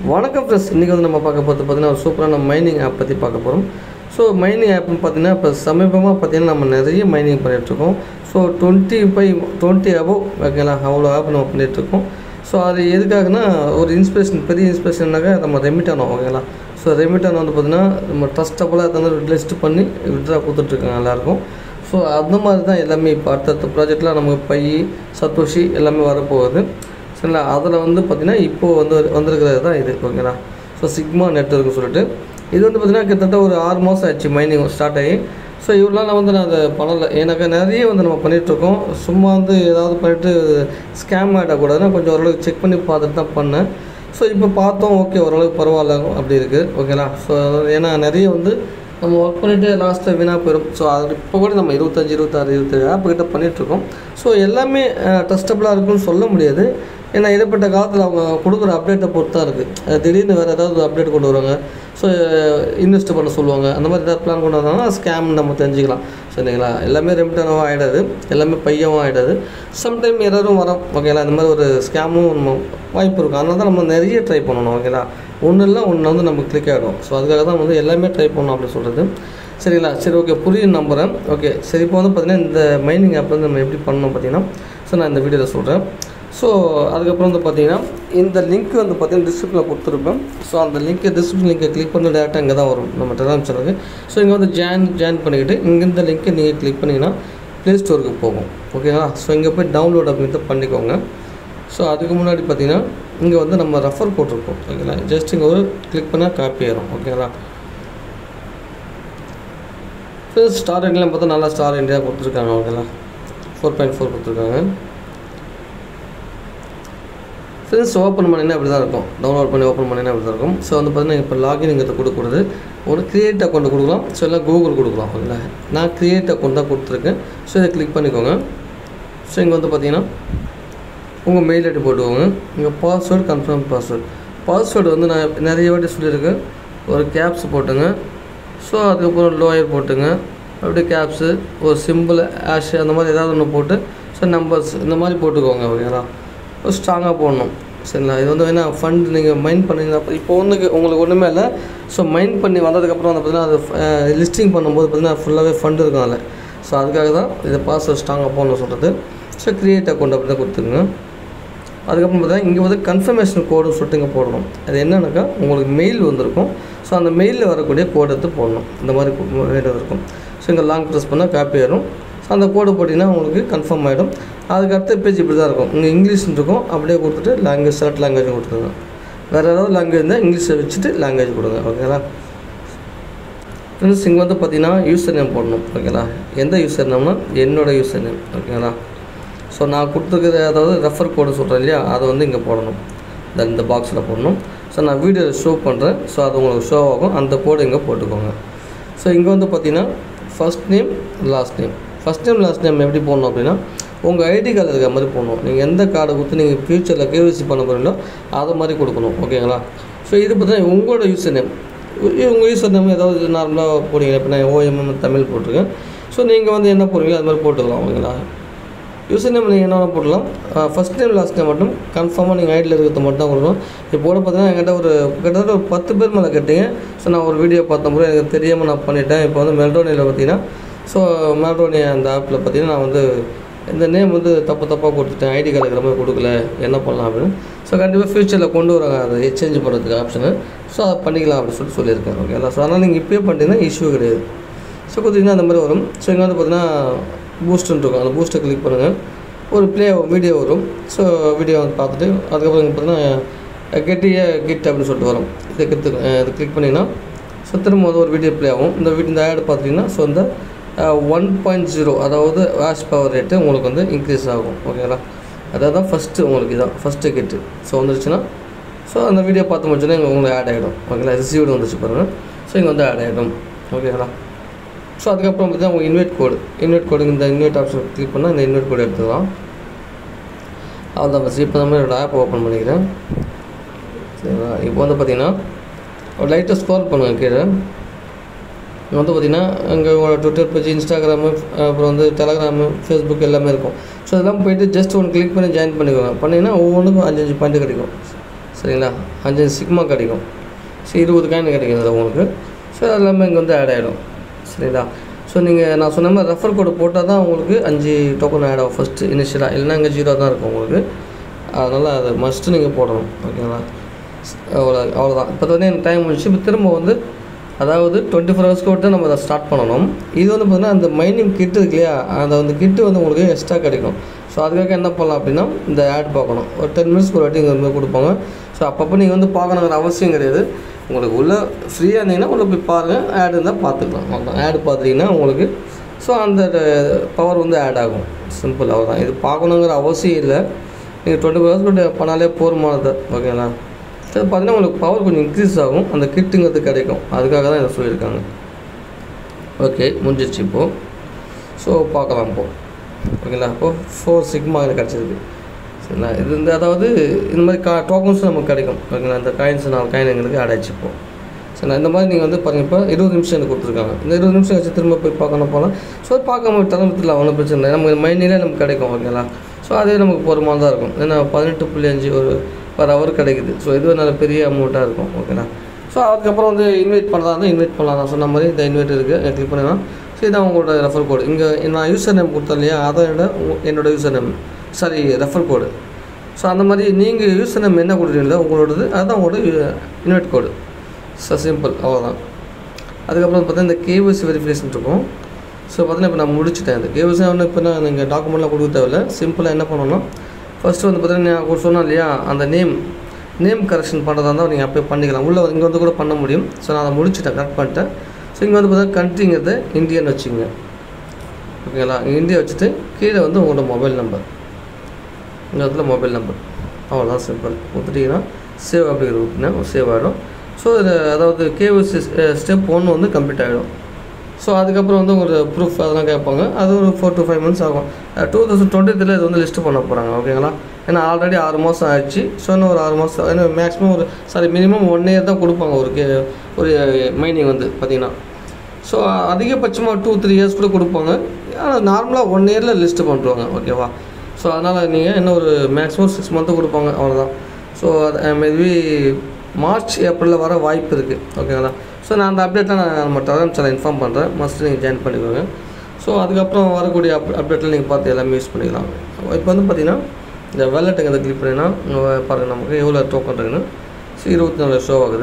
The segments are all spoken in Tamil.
வணக்கம் ஃப்ரெண்ட்ஸ், இன்றைக்கி வந்து நம்ம பார்க்க போகிறது பார்த்திங்கன்னா ஒரு சூப்பரான மைனிங் ஆப் பற்றி பார்க்க போகிறோம். ஸோ மைனிங் ஆப்னு பார்த்திங்கன்னா இப்போ சமீபமாக பார்த்திங்கன்னா நம்ம நிறைய மைனிங் பண்ணிகிட்ருக்கோம். ஸோ 20 அபோவ் ஓகேங்களா, அவ்வளோ ஆப் நம்ம பண்ணிகிட்ருக்கோம். ஸோ அது எதுக்காகனா ஒரு பெரிய இன்ஸ்பிரேஷன்னாக்கா நம்ம ரெமிட்டானோ ஓகேங்களா. ஸோ ரெமிட்டானோ வந்து பார்த்திங்கன்னா நம்ம ட்ரஸ்டபுளாக அதை லிஸ்ட் பண்ணி விட்ரா கொடுத்துட்ருக்காங்க எல்லாேருக்கும். ஸோ அந்த மாதிரி தான் எல்லாமே இப்போ அடுத்தடுத்த ப்ராஜெக்ட்லாம் நமக்கு பை சத்தோஷி எல்லாமே வரப்போகுது. சரிங்களா, அதில் வந்து பார்த்திங்கன்னா இப்போது வந்திருக்கிறது தான் இது ஓகேங்களா. ஸோ சிக்மா நெட்வொர்க்னு சொல்லிட்டு இது வந்து பார்த்திங்கன்னா கிட்டத்தட்ட ஒரு 6 மாதம் ஆச்சு மைனிங் ஸ்டார்ட் ஆகி. ஸோ இவ்வளோ நான் அதை பண்ணலை, ஏன்னாக்கா நிறைய நம்ம பண்ணிகிட்ருக்கோம். சும்மா ஏதாவது பண்ணிவிட்டு ஸ்கேம் ஆகிடக்கூடாதுன்னா கொஞ்சம் ஓரளவுக்கு செக் பண்ணி பார்த்துட்டு தான் பண்ணேன். ஸோ இப்போ பார்த்தோம், ஓகே ஓரளவுக்கு பரவாயில்ல அப்படி இருக்குது ஓகேங்களா. ஸோ ஏன்னா நிறைய நம்ம ஒர்க் பண்ணிவிட்டு லாஸ்ட்டில் வீணாக போயிடும். ஸோ அது இப்போ கூட நம்ம 25, 26, 27 ஆப் கிட்ட பண்ணிகிட்ருக்கோம். ஸோ எல்லாமே ட்ரஸ்டபுளாக இருக்குன்னு சொல்ல முடியாது. ஏன்னா இடைப்பட்ட காலத்தில் அவங்க கொடுக்குற அப்டேட்டை பொறுத்து தான் இருக்குது. திடீர்னு வேறு ஏதாவது அப்டேட் கொண்டு வருவாங்க. ஸோ இன்வெஸ்ட் பண்ண சொல்லுவாங்க. அந்த மாதிரி ஏதாவது பிளான் கொண்டு வந்தாங்கன்னா ஸ்கேம் நம்ம தெரிஞ்சுக்கலாம். சரிங்களா, எல்லாமே ரெமிட்டானவும் ஆகிடாது, எல்லாமே பையவும் ஆகிடாது. சம்டைம் எரரும் வரும் ஓகேங்களா. இந்த மாதிரி ஒரு ஸ்கேமும் நம்ம வாய்ப்பு இருக்கும். அதனால தான் நம்ம நிறைய ட்ரை பண்ணணும் ஓகேங்களா. ஒன்று நமக்கு கிளிக் ஆகிடும். ஸோ அதுக்காக தான் எல்லாமே ட்ரை பண்ணணும் அப்படின்னு சொல்கிறது. சரிங்களா, சரி ஓகே, புரியும் நம்புகிறேன். ஓகே சரி, இப்போ பார்த்திங்கன்னா இந்த மைனிங் ஆப் நம்ம எப்படி பண்ணணும் பார்த்திங்கன்னா, ஸோ நான் இந்த வீடியோவில் சொல்கிறேன். ஸோ அதுக்கப்புறம் பார்த்திங்கன்னா இந்த லிங்க் பார்த்திங்கன்னா டிஸ்கிரிப்ஷனில் கொடுத்துருப்பேன். ஸோ அந்த டிஸ்கிரிப்ஷன் லிங்கை கிளிக் பண்ணி டேரெக்டாக இங்கே தான் வரும் நம்ம டெலிகிராம் சேனலுக்கு. ஸோ இங்கே ஜாயின் பண்ணிக்கிட்டு இங்கே இந்த லிங்க்கை நீங்கள் கிளிக் பண்ணிங்கன்னா ப்ளே ஸ்டோருக்கு போகும் ஓகேங்களா. ஸோ இங்கே போய் டவுன்லோட் அப்படின்ட்டு பண்ணிக்கோங்க. ஸோ அதுக்கு முன்னாடி பார்த்திங்கன்னா இங்கே நம்ம ரெஃபர் கோட் இருக்கும் ஓகேங்களா. ஜஸ்ட் இங்கே ஒரு கிளிக் பண்ணால் காப்பி ஆயிரும் ஓகேங்களா. ஸ்டார் இண்டியாலாம் பார்த்தா நல்லா ஸ்டார் இண்டியா கொடுத்துருக்காங்க ஓகேங்களா. 4.4 கொடுத்துருக்காங்க. ஃப்ரெண்ட்ஸ் ஓப்பன் பண்ணினா அப்படி தான் இருக்கும். டவுன்லோட் பண்ணி ஓப்பன் பண்ணினா அப்படி தான் இருக்கும். ஸோ பார்த்திங்கன்னா இப்போ லாகின்ங்கிறது கொடுக்கூடாது, ஒரு க்ரியேட் அக்கௌண்ட் கொடுக்கலாம். ஸோ எல்லாம் கூகுள் கொடுக்கலாம் ஓகேங்களா. நான் க்ரியேட் அக்கௌண்ட் தான் கொடுத்துருக்கேன். ஸோ இதை கிளிக் பண்ணிக்கோங்க. ஸோ இங்கே பார்த்திங்கன்னா உங்கள் மெயில் ஐடி போட்டுக்கோங்க. இங்கே பாஸ்வேர்டு, கன்ஃபார்ம் பாஸ்வேர்டு நான் நிறைய வாட்டி சொல்லியிருக்கேன். ஒரு கேப்ஸ் போட்டுங்க. ஸோ அதுக்கப்புறம் லோயர் போட்டுங்க. அப்படியே கேப்ஸு, ஒரு சிம்பிள், ஆஷ் அந்த மாதிரி ஏதாவது ஒன்று போட்டு, ஸோ நம்பர்ஸ் இந்த மாதிரி போட்டுக்கோங்க ஓகேங்களா. ஸ்ட்ராங்காக போடணும். சரிங்களா, இது வேணா ஃபண்ட் நீங்கள் மைண்ட் பண்ணிங்கன்னா இப்போ உங்களுக்கு ஒன்றுமே இல்லை. ஸோ மைண்ட் பண்ணி வந்ததுக்கப்புறம் பார்த்திங்கன்னா அது லிஸ்டிங் பண்ணும்போது பார்த்திங்கன்னா ஃபுல்லாகவே ஃபண்ட் இருக்கும் அதில். ஸோ அதுக்காக தான் இதை பாஸ்வேர்ட் ஸ்ட்ராங்காக போடணும்னு சொல்கிறது. ஸோ க்ரியேட் அக்கௌண்ட் அப்படி தான் கொடுத்துருங்க. அதுக்கப்புறம் பார்த்தீங்கன்னா இங்கே கன்ஃபர்மேஷன் கோடுன்னு சொல்லிட்டு இங்கே போடணும். அது என்னன்னாக்கா உங்களுக்கு மெயில் வந்திருக்கும். ஸோ அந்த மெயிலில் வரக்கூடிய கோடு எடுத்து போடணும். இந்த மாதிரி மெயில் இருக்கும். ஸோ இங்கே லாங் ப்ரெஸ் பண்ணால் காப்பி ஆயிடும். ஸோ அந்த கோடு போட்டிங்கன்னா உங்களுக்கு கன்ஃபார்ம் ஆகிடும். அதுக்கு அடுத்த பேஜ் இப்படி தான் இருக்கும். இங்கே இங்கிலீஷ்னு இருக்கும், அப்படியே கொடுத்துட்டு லாங்குவேஜ் செலக்ட் லாங்குவேஜ் கொடுத்துருங்க. வேறு ஏதாவது லாங்குவேஜ் இருந்தால் இங்கிலீஷை வச்சுட்டு லாங்குவேஜ் கொடுங்க ஓகேங்களா. ஃப்ரெண்ட்ஸ் இங்கே பார்த்திங்கன்னா யூசர் நேம் போடணும் ஓகேங்களா. எந்த யூசர் நேம்னா என்னோடய யூசர் நேம் ஓகேங்களா. ஸோ நான் கொடுத்துருக்குற அதாவது ரெஃபர் கோடு சொல்கிறேன் இல்லையா, அதை இங்கே போடணும். இந்த பாக்ஸில் போடணும். ஸோ நான் வீடியோவில் ஷோ பண்ணுறேன். ஸோ அது உங்களுக்கு ஷோ ஆகும். அந்த கோடு இங்கே போட்டுக்கோங்க. ஸோ இங்கே பார்த்திங்கன்னா ஃபஸ்ட் நேம் லாஸ்ட் நேம் எப்படி போடணும் அப்படின்னா உங்கள் ஐடி கார்டு இருக்கிற மாதிரி போடணும். நீங்கள் எந்த கார்டை கொடுத்து நீங்கள் ஃப்யூச்சரில் கேஒய்சி பண்ண போகிறீங்களோ அதை மாதிரி கொடுக்கணும் ஓகேங்களா. ஸோ இது பார்த்திங்கன்னா உங்களோட யூசர் நேம், உங்கள் யூசர் நேம் ஏதாவது நார்மலாக போடுவீங்க. இப்போ நான் OMM தமிழ் போட்டிருக்கேன். ஸோ நீங்கள் என்ன போடுவீங்களோ அது மாதிரி போட்டுக்கலாம் ஓகேங்களா. யூசர் நேம் நீங்கள் என்ன போடலாம். ஃபஸ்ட் நேம் லாஸ்ட் நேம் மட்டும் கன்ஃபார்மாக நீங்கள் ஐடியில் இருக்கிறது மட்டும் தான் கொடுக்கணும். இப்போ பார்த்திங்கன்னா என்கிட்ட கிட்டத்தட்ட ஒரு 10 பேர் மேலே கேட்டீங்க. ஸோ நான் ஒரு வீடியோ பார்த்த முறை எனக்கு தெரியாமல் நான் பண்ணிட்டேன். இப்போ மெல்டோனியில் பார்த்திங்கன்னா ஸோ மெல்டோனியா அந்த ஆப்பில் பார்த்திங்கன்னா நான் இந்த நேம் தப்பாக கொடுத்துட்டேன், ஐடி கார்டு இருக்கிற மாதிரி கொடுக்கல, என்ன பண்ணலாம் அப்படின்னு. ஸோ கண்டிப்பாக ஃப்யூச்சரில் கொண்டு வராங்க அதை எக்ஸ்சேஞ்ச் பண்ணுறதுக்கு ஆப்ஷனு. ஸோ அதை பண்ணிக்கலாம் அப்படின்னு சொல்லியிருக்கேன் ஓகேங்களா. ஸோ அதனால் நீங்கள் இப்போயே பண்ணிட்டீங்கன்னா இஷ்யூ கிடையாது. ஸோ கொடுத்தீங்கன்னா அந்த மாதிரி வரும். ஸோ இங்கே பார்த்திங்கன்னா பூஸ்ட்டுன்னு இருக்கும். அந்த பூஸ்ட்டை கிளிக் பண்ணுங்கள். ஒரு வீடியோ வரும். ஸோ வீடியோ பார்த்துட்டு அதுக்கப்புறம் இங்கே பார்த்திங்கன்னா கிட் அப்படின்னு சொல்லிட்டு வரும். இதை கிளிக் பண்ணிங்கன்னா ஸோ திரும்ப ஒரு வீடியோ ப்ளே ஆகும். இந்த ஆட் பார்த்திங்கன்னா ஸோ இந்த 1.0 அதாவது வாஷ் பவர் ரேட்டு உங்களுக்கு இன்க்ரீஸ் ஆகும் ஓகேங்களா. அதாவது தான் ஃபஸ்ட்டு உங்களுக்கு இதான் ஃபஸ்ட்டு கிட்டு. ஸோ வந்துருச்சுன்னா ஸோ அந்த வீடியோ பார்த்து முடிச்சோன்னா இங்கே உங்களுக்கு ஆட் ஆகிடும் ஓகேங்களா. ரிசீவ்டு வந்துச்சு பாருங்கள். ஸோ இங்கே ஆட் ஆகிடும் ஓகேங்களா. ஸோ அதுக்கப்புறம் பார்த்திங்கன்னா உங்கள் இன்வைட் கோடு இந்த இன்வைட் ஆப்ஷன் கிளிக் பண்ணால் இந்த இன்வைட் கோடு எடுத்துக்கலாம். அவ்வளோதான் பஸ். இப்போ நம்ம என்னோடய ஆப் ஓப்பன் பண்ணிக்கிறேன் சரிங்களா. இப்போ பார்த்திங்கன்னா ஒரு லைட்டாக ஸ்க்ரோல் பண்ணுங்கள் கீழே. பார்த்திங்கன்னா அங்கே உங்களோட ட்விட்டர் பேஜ், இன்ஸ்டாகிராமு, அப்புறம் டெலகிராமு, ஃபேஸ்புக் எல்லாமே இருக்கும். ஸோ அதெல்லாம் போய்ட்டு ஜஸ்ட் ஒன்று கிளிக் பண்ணி ஜாயின் பண்ணிக்கோங்க. பண்ணிங்கன்னா ஒவ்வொன்றுக்கும் 5 பாயிண்ட் கிடைக்கும். சரிங்களா. 5 சிக்மா கிடைக்கும். ஸோ 20 காயின் கிடைக்கிறது உங்களுக்கு. ஸோ எல்லாமே இங்கே வந்து ஆட் ஆகிடும். சரிங்களா. ஸோ நீங்கள் நான் சொன்ன மாதிரி ரெஃபர் கோடு போட்டால் தான் உங்களுக்கு 5 டோக்கன் ஆட் ஆகும் ஃபஸ்ட்டு இனிஷியலாக, இல்லைனா இங்கே 0 தான் இருக்கும் உங்களுக்கு. அதனால் அது மஸ்ட்டு நீங்கள் போடணும். ஓகேங்களா. அவ்வளோதான். இப்போ வந்து எனக்கு டைம் முடிச்சு இப்போ திரும்ப வந்து அதாவது 24 ஹவர்ஸ்க்கு விட்டு நம்ம அதை ஸ்டார்ட் பண்ணணும். இது வந்து பார்த்திங்கன்னா அந்த மைனிங் கிட்டு இருக்கு இல்லையா, அந்த வந்து கிட்டு வந்து உங்களுக்கு எக்ஸ்ட்ரா கிடைக்கும். ஸோ அதுக்காக என்ன பண்ணலாம் அப்படின்னா இந்த ஆட் பார்க்கணும். ஒரு 10 மினிட்ஸ்க்கு ஒரு வாட்டி இங்கே வந்து கொடுப்பாங்க. ஸோ அப்பப்போ நீங்கள் வந்து பார்க்கணுங்கிற அவசியம் கிடையாது. உங்களுக்கு உள்ளே ஃப்ரீயாக இருந்தீங்கன்னா உள்ள போய் பாருங்கள், ஆட் இருந்தால் பார்த்துக்கலாம். அவ்வளோதான். ஆட் பார்த்துட்டிங்கன்னா உங்களுக்கு ஸோ அந்த பவர் வந்து ஆட் ஆகும். சிம்பிள் அவ்வளோதான். இது பார்க்கணுங்கிற அவசியம் இல்லை. நீங்கள் 24 ஹவர்ஸ் பண்ணாலே போதுமானது. ஓகேங்களா. அது பார்த்தீங்கன்னா உங்களுக்கு பவர் கொஞ்சம் இன்க்ரீஸ் ஆகும், அந்த கிட்டுங்கிறது கிடைக்கும். அதுக்காக தான் இதை சொல்லியிருக்காங்க. ஓகே, முடிஞ்சிச்சு இப்போது. ஸோ பார்க்கலாம் இப்போது. ஓகேங்களா. இப்போது 4 சிக்மா இது கிடச்சிருக்கு. சரிங்களா. இது இந்த அதாவது இந்த மாதிரி டோக்கன்ஸும் நமக்கு கிடைக்கும். ஓகேங்களா. இந்த காயின்ஸ் 4 காயின் எங்களுக்கு ஆட் ஆச்சு இப்போது. சரிங்களா. இந்த மாதிரி நீங்கள் வந்து பாருங்கள். இப்போ 20 நிமிஷம் எனக்கு கொடுத்துருக்காங்க. இந்த 20 நிமிஷம் வச்சு திரும்ப போய் பார்க்கணும் போகலாம். ஸோ பார்க்காம விட்டாலும் ஒன்றும் பிரச்சனை இல்லை. நமக்கு மைனிலே நமக்கு கிடைக்கும். ஓகேங்களா. ஸோ அதே நமக்கு போகிறமாதிரி தான் இருக்கும். ஏன்னா 18.5 ஒரு பர் ஹவர் கிடைக்குது. ஸோ இது நல்ல பெரிய அமௌண்ட்டாக இருக்கும். ஓகேங்களா. ஸோ அதுக்கப்புறம் வந்து இன்வைட் பண்ணலாம் தான் இன்வைட் பண்ணலாம். நான் சொன்ன மாதிரி இந்த இன்வைட் இருக்குது, கிளிக் பண்ணிடலாம். ஸோ இதான் உங்களோட ரெஃபர் கோடு. இங்கே நான் யூசர் நேம் கொடுத்தேன் இல்லையா, அதை விட என்னோடய user name refer code. So அந்த மாதிரி நீங்கள் யூசர் நேம் என்ன கொடுக்குறீங்களோ உங்களோடது அதுதான் உங்களோட இன்வைட் கோடு. ஸோ சிம்பிள் அவ்வளோதான். அதுக்கப்புறம் பார்த்தீங்கன்னா இந்த கேஒய்சி வெரிஃபிகேஷன் இருக்கும். ஸோ பார்த்தீங்கன்னா இப்போ நான் முடிச்சுட்டேன். இந்த கேஒய்சி ஒன்று இப்போ நான் நீங்கள் டாக்குமெண்ட்லாம் கொடுக்க தேவையில்லை. சிம்பிளாக என்ன பண்ணணும்னா ஃபஸ்ட்டு வந்து பார்த்தீங்கன்னா நான் சொன்னேன் இல்லையா, அந்த நேம் கரெக்ஷன் பண்ணுறதா இருந்தால் நீங்கள் அப்போயே பண்ணிக்கலாம். உள்ளே இங்கே வந்து கூட பண்ண முடியும். ஸோ நான் அதை முடிச்சுட்டேன், கரெக்ட் பண்ணிட்டேன். ஸோ இங்கே வந்து பார்த்தீங்கன்னா கண்ட்ரிங்கிறது இந்தியன் வச்சுங்க. ஓகேங்களா. இந்தியா வச்சுட்டு கீழே வந்து உங்களோட மொபைல் நம்பர், இந்த இடத்துல மொபைல் நம்பர் அவ்வளோதான். சிம்பிள் கொடுத்துட்டிங்கன்னா சேவ் அப்படிங்கிற ஊற்றினா சேவ் ஆகிடும். ஸோ இது அதாவது கேஒய்சி ஸ்டெப் 1 வந்து கம்ப்ளீட் ஆகிடும். ஸோ அதுக்கப்புறம் வந்து ஒரு ப்ரூஃப் அதெல்லாம் கேட்பாங்க. அது ஒரு 4 to 5 months ஆகும். 2023 இது வந்து லிஸ்ட்டு பண்ண போகிறாங்க. ஓகேங்களா. ஏன்னா ஆல்ரெடி 6 மாதம் ஆயிடுச்சு. ஸோ இன்னும் ஒரு 6 மாதம், ஏன்னா மேக்ஸிமம் மினிமம் 1 year தான் கொடுப்பாங்க ஒரு மைனிங் வந்து பார்த்திங்கன்னா. ஸோ அதிகபட்சமாக 2-3 years கூட கொடுப்பாங்க. ஆனால் நார்மலாக 1 yearல லிஸ்ட்டு பண்ணுறாங்க. ஓகேவா. ஸோ அதனால் நீங்கள் என்ன ஒரு மேக்ஸிமம் 6 months கொடுப்பாங்க, அவ்வளோதான். ஸோ அது மேபி மார்ச் ஏப்ரலில் வர வாய்ப்பு இருக்குது. ஓகேங்களா. ஸோ நான் அந்த அப்டேட்லாம் நான் நம்ம டெலகிராம் இன்ஃபார்ம் பண்ணுறேன். மஸ்ட்டு நீங்கள் ஜாயின் பண்ணிக்கோங்க. ஸோ அதுக்கப்புறம் வரக்கூடிய அப்டேட்டில் நீங்கள் பார்த்து எல்லாமே யூஸ் பண்ணிக்கலாம். இப்போ வந்து பார்த்திங்கன்னா இந்த வேலெட்டுங்க அதை கிளிக் பண்ணிங்கன்னா பாருங்கள் நமக்கு எவ்வளோ டோக்கன் இருக்குன்னு. ஸோ 24 ஷோ ஆகுது.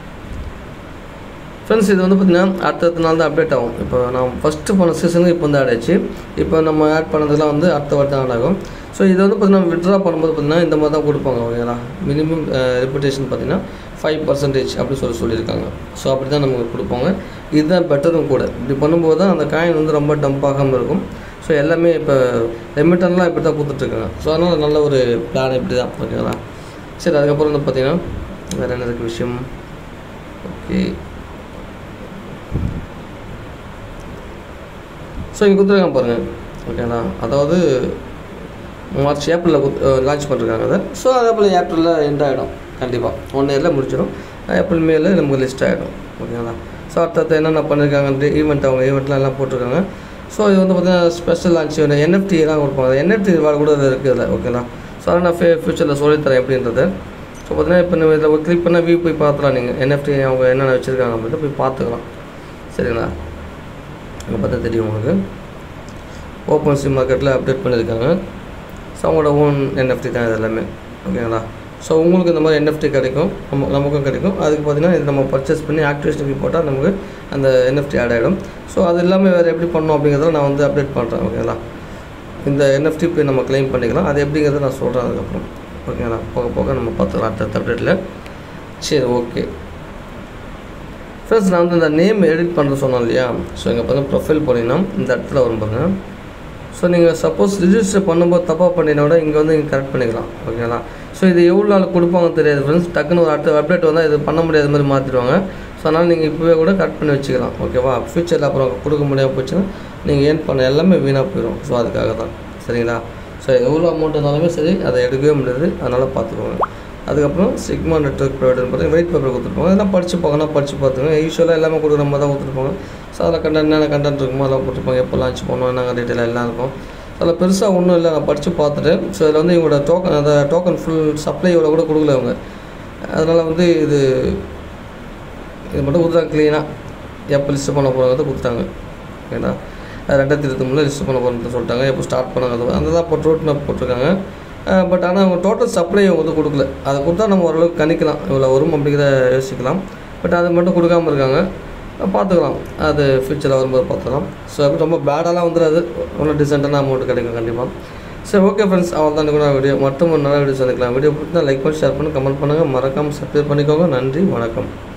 ஃப்ரெண்ட்ஸ் இது வந்து பார்த்திங்கன்னா அடுத்த நாள் தான் அப்டேட் ஆகும். இப்போ நான் ஃபஸ்ட்டு பண்ண சீசனுக்கு இப்போ வந்து ஆட் ஆச்சு. இப்போ நம்ம ஆட் பண்ணதெல்லாம் வந்து அடுத்த வாட்டி ஆட் ஆகும். ஸோ இது வந்து பார்த்திங்கன்னா விட்ரா பண்ணும்போது பார்த்திங்கன்னா இந்த மாதிரி தான் கொடுப்பாங்க. ஓகேங்களா. மினிமம் ரெப்புடேஷன் பார்த்திங்கன்னா 5% அப்படி சொல்லியிருக்காங்க. ஸோ அப்படி தான் நமக்கு கொடுப்பாங்க. இதுதான் பெட்டரும் கூட. இப்படி பண்ணும்போது தான் அந்த காயின் வந்து ரொம்ப டம்ப் ஆகாமல் இருக்கும். ஸோ எல்லாமே இப்போ ரெமிட்டன்லாம் இப்படி தான் கொடுத்துட்ருக்காங்க. ஸோ அதனால் நல்ல ஒரு பிளான் இப்படி தான். ஓகேங்களா. சரி, அதுக்கப்புறம் வந்து பார்த்திங்கன்னா வேறு என்ன இருக்குது விஷயம். ஓகே, ஸோ இங்கே கொடுத்துருக்காங்க பாருங்கள். ஓகேங்களா. அதாவது மார்ச் ஏப்ரலில் லான்ச் பண்ணிருக்காங்க அதை. ஸோ அதே போல் ஏப்ரலில் எண்ட் ஆகிடும். கண்டிப்பாக 1 yearல முடிச்சிடும். ஏப்ரல் மேல நமக்கு லிஸ்ட் ஆகிடும். ஓகேங்களா. ஸோ அடுத்தது என்னென்ன பண்ணியிருக்காங்க ஈவெண்ட், அவங்க ஈவெண்ட்லாம் எல்லாம் போட்டிருக்காங்க. ஸோ இது வந்து பார்த்திங்கன்னா ஸ்பெஷல் லான்ச் NFT எல்லாம் கொடுப்பாங்க. NFT வாழ கூட இருக்குது இல்லை. ஓகேங்களா. ஸோ அதை நான் ஃபியூச்சரில் சொல்லித்தரேன் எப்படின்றது. ஸோ பார்த்திங்கன்னா இப்போ நம்ம இதில் கிளிக் பண்ணால் வியூ போய் பார்த்துலாம். நீங்கள் NFT அவங்க என்னென்ன வச்சுருக்காங்க அப்படின்ட்டு போய் பார்த்துக்கலாம். சரிங்களா. அங்கே பார்த்தா தெரியும் உங்களுக்கு. ஓப்பன் சி மார்க்கெட்டில் அப்டேட் பண்ணியிருக்காங்க. ஸோ அவங்களோட ஓன் NFT தான் இது எல்லாமே. ஓகேங்களா. ஸோ உங்களுக்கு இந்த மாதிரி NFT கிடைக்கும், நமக்கும் கிடைக்கும். அதுக்கு பார்த்திங்கன்னா இது நம்ம பர்ச்சேஸ் பண்ணி ஆக்டிவேஷனுக்கு போட்டால் நமக்கு அந்த NFT ஆட் ஆகிடும். ஸோ அது இல்லாமல் வேறு எப்படி பண்ணணும் அப்படிங்கிறத நான் வந்து அப்டேட் பண்ணுறேன். ஓகேங்களா. இந்த NFT போய் நம்ம கிளைம் பண்ணிக்கலாம். அது எப்படிங்கிறத நான் சொல்கிறேன் அதுக்கப்புறம். ஓகேங்களா. போக நம்ம பார்த்துக்கலாம் அடுத்த அப்டேட்டில். சரி, ஓகே ஃப்ரெண்ட்ஸ். நான் வந்து இந்த நேம் எடிட் பண்ணுறது சொன்னோம் இல்லையா. ஸோ இங்கே பார்த்தீங்கன்னா ப்ரொஃபைல் போனீங்கன்னா இந்த இடத்துல வரும் பாருங்க. ஸோ நீங்கள் சப்போஸ் ரிஜிஸ்டர் பண்ணும்போது தப்பாக பண்ணினா கூட இங்கே வந்து நீங்கள் கரெக்ட் பண்ணிக்கலாம். ஓகேங்களா. ஸோ இது எவ்வளோ நாள் கொடுப்பாங்கன்னு தெரியாது ஃப்ரெண்ட்ஸ். டக்குன்னு ஒரு அடுத்த அப்டேட் வந்தால் இது பண்ண முடியாத மாதிரி மாற்றிடுவாங்க. ஸோ அதனால் நீங்கள் இப்போவே கூட கரெக்ட் பண்ணி வச்சுக்கலாம். ஓகேவா. ஃபியூச்சரில் அப்புறம் கொடுக்க முடியாமல் போச்சுன்னா நீங்கள் ஏர்ன் பண்ண எல்லாமே வீணாக போயிடும். ஸோ அதுக்காக தான். சரிங்களா. ஸோ எவ்வளோ அமௌண்ட் இருந்தாலுமே சரி அதை எடுக்கவே முடியாது. அதனால் பார்த்துக்கோங்க. அதுக்கப்புறம் சிக்மா நெட்வொர்க் ப்ரொவைடர்னு பார்த்தீங்கன்னா வெயிட் பேப்பர் கொடுத்துருப்பாங்க. அதெல்லாம் படித்து பார்த்துக்கோங்க. யூஸ்வலாக எல்லாமே கொடுக்குற மாதிரி தான் கொடுத்துருப்பாங்க. ஸோ அதில் என்னென்ன கண்டென்ட் இருக்குமோ அதெல்லாம் போட்டிருப்பாங்க. எப்போ லான்ச் பண்ணணும், என்னங்க டீட்டெயில் எல்லாம் இருக்கும். அதில் பெருசாக ஒன்றும் இல்லை. நான் படித்து பார்த்துட்டு ஸோ இதில் வந்து இவங்களோட டோக்கன் ஃபுல் சப்ளை இவ்வளோ கூட கொடுக்கல அவங்க. அதனால் வந்து இது மட்டும் கொடுத்தாங்க க்ளீனாக. எப்போ லிஸ்ட் பண்ண போகிறாங்க கொடுத்தாங்க. ஓகேங்களா, 2023 லிஸ்ட் பண்ண போகிறோம்னு சொல்லிட்டாங்க. எப்போ ஸ்டார்ட் பண்ணாங்க அந்த தான் இப்போ ரோட் மேப் போட்டிருக்காங்க. பட் ஆனால் அவங்க டோட்டல் சப்ளை அவங்க வந்து கொடுக்கல. அதை கொடுத்தா நம்ம ஓரளவுக்கு கணிக்கலாம் இவ்வளோ வரும் அப்படிங்கிறத யோசிக்கலாம். பட் அது மட்டும் கொடுக்காமல் இருக்காங்க. பார்த்துக்கலாம், அது ஃப்யூச்சரில் வரும்போது பார்த்துக்கலாம். ஸோ அப்படி ரொம்ப பேடாலாம் வந்துடாது, ஒன்றும் டிசென்ட்டான அமௌண்ட் கிடைக்கும் கண்டிப்பாக. சரி, ஓகே ஃப்ரெண்ட்ஸ், அவள் தான் கூட வீடியோ மட்டும் ஒரு நல்ல வீடியோ சந்திக்கலாம். வீடியோ பிடிச்சா லைக் பண்ணி ஷேர் பண்ணி கமெண்ட் பண்ணுங்கள். மறக்காமல் சப்ஸ்கிரைப் பண்ணிக்கோங்க. நன்றி, வணக்கம்.